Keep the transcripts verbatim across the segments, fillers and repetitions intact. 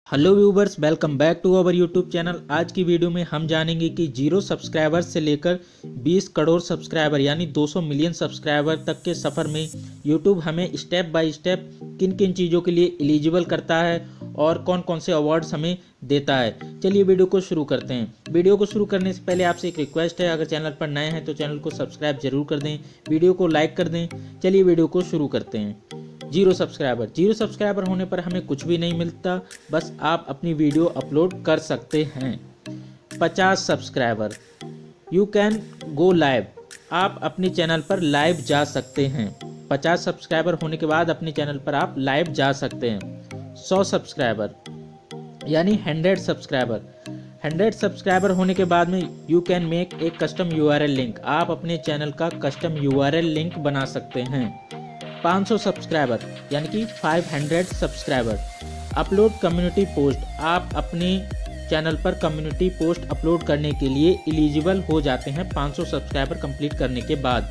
Hello viewers, welcome back to our YouTube channel. आज की video में हम जानेंगे कि जीरो सब्सक्राइबर से लेकर बीस करोड़ सब्सक्राइबर यानी दो सौ मिलियन सब्सक्राइबर तक के सफ़र में यूट्यूब हमें स्टेप बाय स्टेप किन किन चीज़ों के लिए एलिजिबल करता है और कौन कौन से अवार्ड्स हमें देता है। चलिए वीडियो को शुरू करते हैं। वीडियो को शुरू करने से पहले आपसे एक रिक्वेस्ट है, अगर चैनल पर नए हैं तो चैनल को सब्सक्राइब जरूर कर दें, वीडियो को लाइक कर दें। चलिए वीडियो को शुरू करते हैं। जीरो सब्सक्राइबर जीरो सब्सक्राइबर होने पर हमें कुछ भी नहीं मिलता, बस आप अपनी वीडियो अपलोड कर सकते हैं। पचास subscriber you can go live, आप अपने चैनल पर लाइव जा सकते हैं। पचास सब्सक्राइबर होने के बाद अपने चैनल पर आप लाइव जा सकते हैं। सौ सब्सक्राइबर यानी हंड्रेड सब्सक्राइबर हंड्रेड सब्सक्राइबर होने के बाद में यू कैन मेक एक custom U R L link, आप अपने चैनल का custom U R L link बना सकते हैं। पाँच सौ सब्सक्राइबर यानी कि पाँच सौ सब्सक्राइबर अपलोड कम्युनिटी पोस्ट, आप अपने चैनल पर कम्युनिटी पोस्ट अपलोड करने के लिए एलिजिबल हो जाते हैं पाँच सौ सब्सक्राइबर कंप्लीट करने के बाद।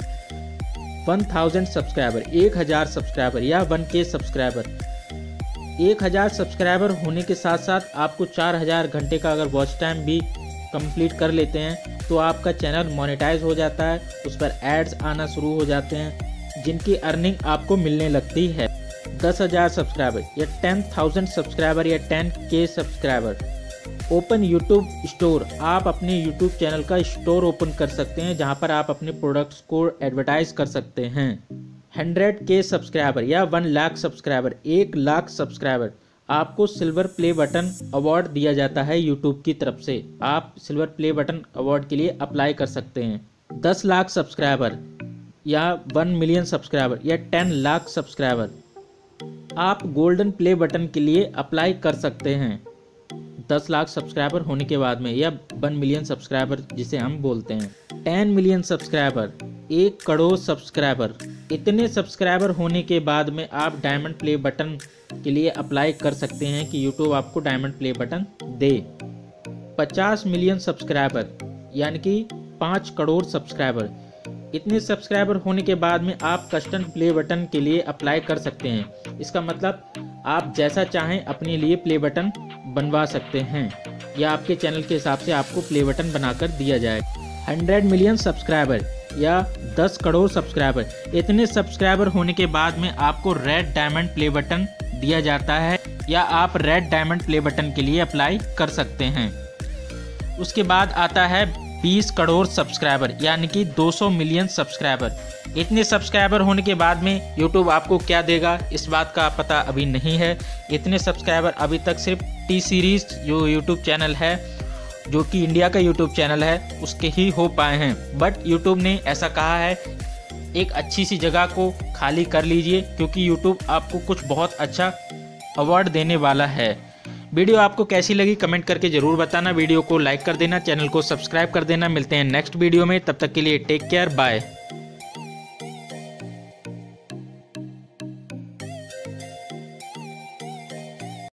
हज़ार सब्सक्राइबर एक हज़ार सब्सक्राइबर या वन के सब्सक्राइबर एक हज़ार सब्सक्राइबर होने के साथ साथ आपको चार हज़ार घंटे का अगर वॉच टाइम भी कंप्लीट कर लेते हैं तो आपका चैनल मोनेटाइज हो जाता है, उस पर एड्स आना शुरू हो जाते हैं जिनकी अर्निंग आपको मिलने लगती है। दस हज़ार सब्सक्राइबर या टेन थाउजेंड सब्सक्राइबर या ten K subscriber open YouTube store, आप अपने यूट्यूब चैनल का स्टोर ओपन कर सकते हैं जहां पर आप अपने प्रोडक्ट्स को एडवर्टाइज कर सकते हैं। हंड्रेड के सब्सक्राइबर या वन लाख सब्सक्राइबर एक लाख सब्सक्राइबर आपको सिल्वर प्ले बटन अवार्ड दिया जाता है यूट्यूब की तरफ से, आप सिल्वर प्ले बटन अवार्ड के लिए अप्लाई कर सकते हैं। दस लाख सब्सक्राइबर या वन मिलियन सब्सक्राइबर या टेन लाख सब्सक्राइबर आप गोल्डन प्ले बटन के लिए अप्लाई कर सकते हैं। दस लाख सब्सक्राइबर होने के बाद में या वन मिलियन सब्सक्राइबर जिसे हम बोलते हैं। टेन मिलियन सब्सक्राइबर एक करोड़ सब्सक्राइबर, इतने सब्सक्राइबर होने के बाद में आप डायमंड प्ले बटन के लिए अप्लाई कर सकते हैं कि यूट्यूब आपको डायमंड प्ले बटन दे। पचास मिलियन सब्सक्राइबर यानी कि पाँच करोड़ सब्सक्राइबर, इतने सब्सक्राइबर होने के बाद में आप कस्टम प्ले बटन के लिए अप्लाई कर सकते हैं। इसका मतलब आप जैसा चाहें अपने लिए प्ले बटन बनवा सकते हैं या आपके चैनल के हिसाब से आपको प्ले बटन बनाकर दिया जाए। हंड्रेड मिलियन सब्सक्राइबर या दस करोड़ सब्सक्राइबर, इतने सब्सक्राइबर होने के बाद में आपको रेड डायमंड प्ले बटन दिया जाता है या आप रेड डायमंड प्ले बटन के लिए अप्लाई कर सकते हैं। उसके बाद आता है बीस करोड़ सब्सक्राइबर यानी कि दो सौ मिलियन सब्सक्राइबर। इतने सब्सक्राइबर होने के बाद में YouTube आपको क्या देगा इस बात का पता अभी नहीं है। इतने सब्सक्राइबर अभी तक सिर्फ टी सीरीज जो YouTube चैनल है, जो कि इंडिया का YouTube चैनल है, उसके ही हो पाए हैं। बट YouTube ने ऐसा कहा है एक अच्छी सी जगह को खाली कर लीजिए क्योंकि YouTube आपको कुछ बहुत अच्छा अवार्ड देने वाला है। वीडियो आपको कैसी लगी कमेंट करके जरूर बताना, वीडियो को लाइक कर देना, चैनल को सब्सक्राइब कर देना। मिलते हैं नेक्स्ट वीडियो में, तब तक के लिए टेक केयर, बाय।